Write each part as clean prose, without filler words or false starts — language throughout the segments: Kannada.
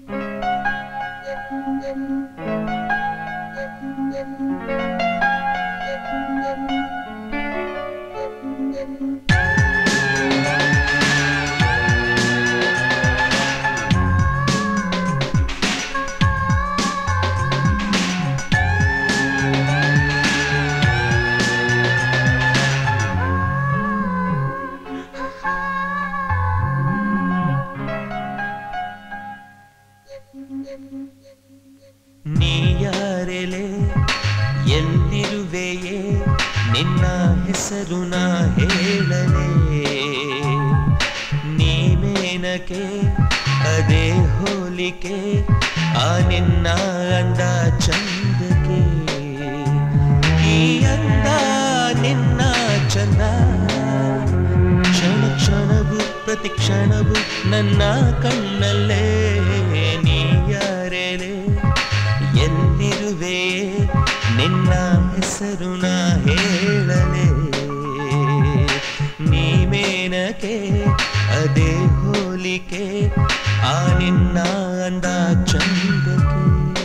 ನೀಯಾರೆಲೆ ಎಲ್ಲಿರುವೆಯೇ ನಿನ್ನ ಹೆಸರು ನಾ ಹೇಳಲೇ ನೀನೇನಕ್ಕೆ ಅದೇ ಹೋಲಿಕೆ ಆ ನಿನ್ನ ಅಂದ ಚಂದಕ್ಕೆ ಈ ಅಂದ ನಿನ್ನ ಚಂದ ಕ್ಷಣ ಕ್ಷಣವು ಪ್ರತಿ ಕ್ಷಣವು ನನ್ನ ಕಣ್ಣಲ್ಲೇ ನೀಯಾರೆಲೆ ಎಲ್ಲಿರುವೆ ನಿನ್ನ ಹೆಸರು ನಾ ಹೇಳಲೇ ನೀವೇನಕ್ಕೆ ಅದೇ ಹೋಲಿಕೆ ಆ ನಿನ್ನ ಅಂದ ಚಂದಕ್ಕೆ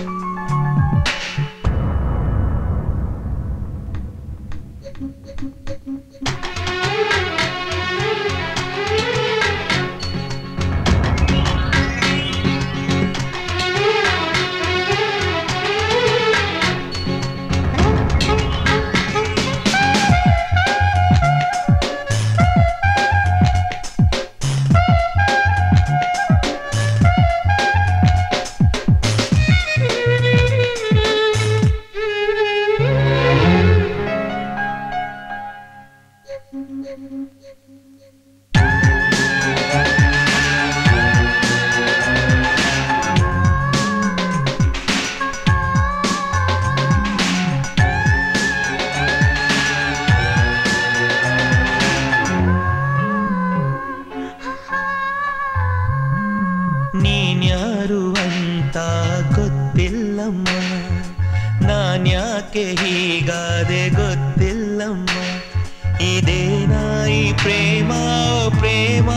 ನೀನ್ಯಾರು ಅಂತ ಗೊತ್ತಿಲ್ಲಮ್ಮ ನಾನ್ಯಾಕೆ ಹೀಗಾದೆ ಗೊತ್ತಿಲ್ಲಮ್ಮ ಇದೇನಾಯಿ ಪ್ರೇಮ ಪ್ರೇಮ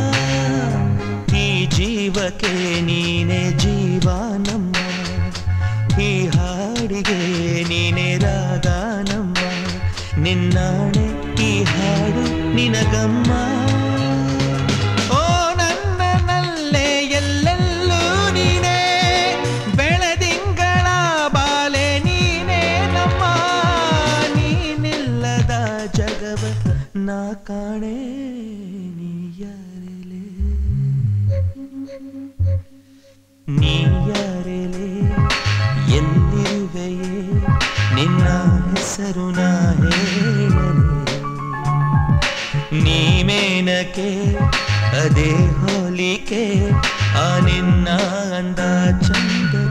ಈ ಜೀವಕ್ಕೆ ನೀನೆ ಜೀವಾನಮ್ಮ ಈ ಹಾಡಿಗೆ ನೀನೆ ರಾಗಾನಮ್ಮ ನಿನ್ನಾಣೆ ಈ ಹಾಡು ನಿನಗಮ್ಮ ನಾ ಕಾಣೆ ನೀಯಾರೆಲೆ ನೀಯಾರೆಲೆ ಎಲ್ಲಿರುವೆಯೇ ನಿನ್ನ ಹೆಸರು ನಾ ಹೇಳಲೇ ನೀವೇನಕ್ಕೆ ಅದೇ ಹೋಲಿಕೆ ಆ ನಿನ್ನ ಅಂದ ಚಂದಕ್ಕೆ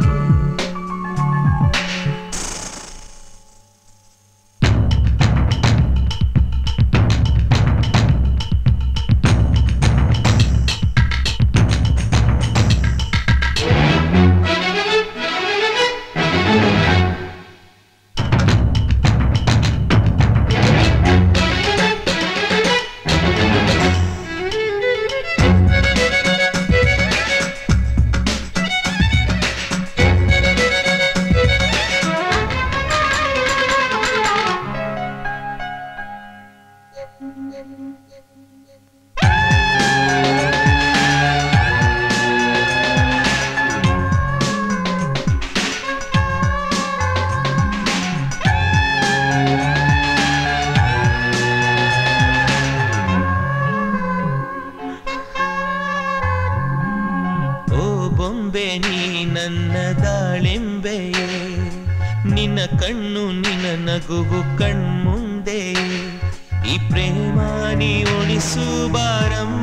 ಬೊಂಬೆ ನೀ ನನ್ನ ದಾಳಿಂಬೆಯೇ ನಿನ್ನ ಕಣ್ಣು ನಿನ್ನ ನಗುವು ಕಣ್ಮುಂದೆ ಈ ಪ್ರೇಮ ನೀ ಉಳಿಸು ಬಾರಮ್ಮ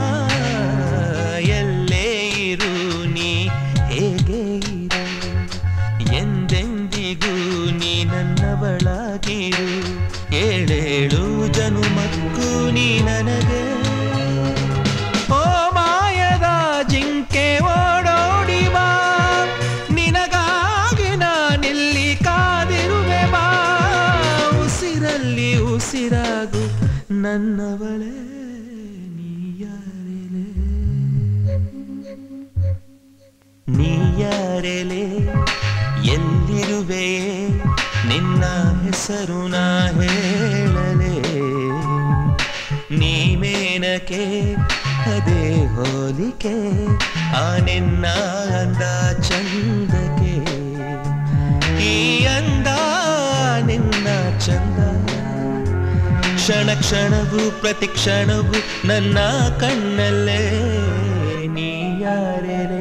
ಎಲ್ಲೇ ಇರು ನೀ ಹೇಗೆ ಇರು ಎಂದೆಂದಿಗೂ ನೀ ನನ್ನವಳಾಗಿರು ಏಳೇಳು ಜನುಮಕ್ಕೂ ನೀ ನನಗೆ ಉಸಿರಾಗು ನನ್ನವಳೇ ನೀಯಾರೆಲೆ ನೀಯಾರೆಲೆ ಎಲ್ಲಿರುವೆಯೇ ನಿನ್ನ ಹೆಸರು ನಾ ಹೇಳಲೇ ನೀ ಮೇನಕೆ ಅದೇ ಹೋಲಿಕೆ ಆ ನಿನ್ನ ಅಂದ ಚಂದಕ್ಕೆ ಈ ಅಂದ ನಿನ್ನ ಚಂದ ಕ್ಷಣ ಕ್ಷಣವೂ ಪ್ರತಿ ಕ್ಷಣವೂ ನನ್ನ ಕಣ್ಣಲ್ಲೇ ನೀ ಯಾರೇ